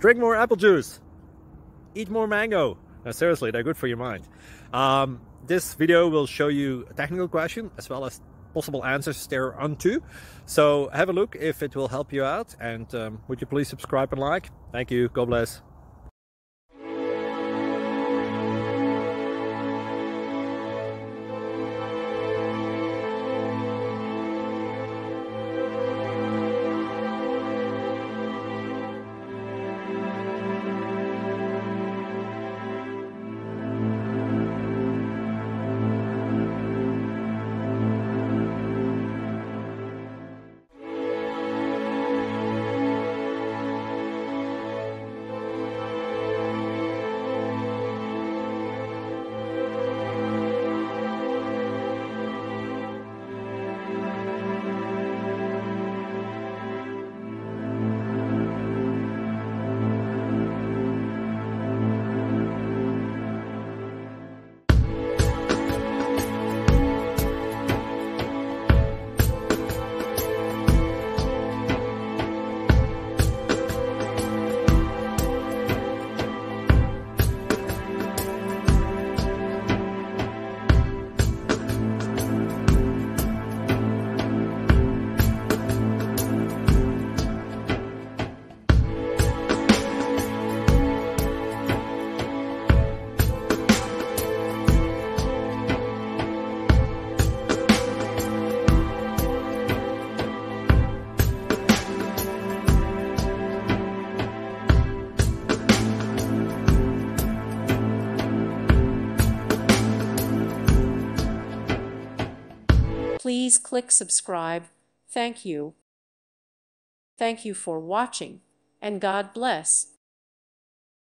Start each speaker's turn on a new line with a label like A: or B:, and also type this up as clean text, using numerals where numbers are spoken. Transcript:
A: Drink more apple juice. Eat more mango. No, seriously, they're good for your mind. This video will show you a technical question as well as possible answers thereunto. So have a look if it will help you out, and would you please subscribe and like? Thank you. God bless.
B: Please click subscribe. Thank you. Thank you for watching, and God bless.